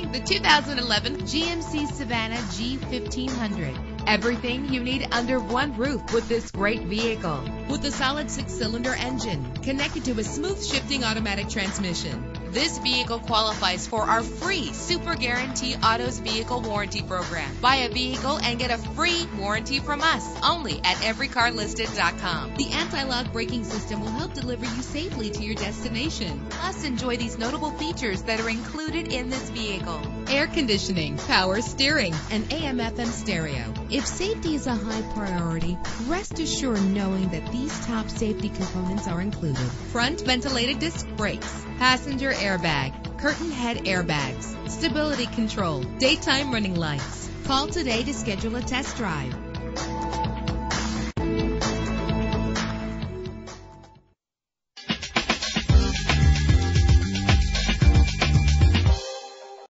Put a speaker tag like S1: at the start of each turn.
S1: The 2011 GMC Savana G1500. Everything you need under one roof with this great vehicle. With a solid 6-cylinder engine connected to a smooth shifting automatic transmission. This vehicle qualifies for our free Super Guarantee Autos Vehicle Warranty Program. Buy a vehicle and get a free warranty from us only at everycarlisted.com. The anti-lock braking system will help deliver you safely to your destination. Plus, enjoy these notable features that are included in this vehicle: air conditioning, power steering, and AM/FM stereo. If safety is a high priority, rest assured knowing that these top safety components are included: front ventilated disc brakes, passenger airbag, curtain head airbags, stability control, daytime running lights. Call today to schedule a test drive.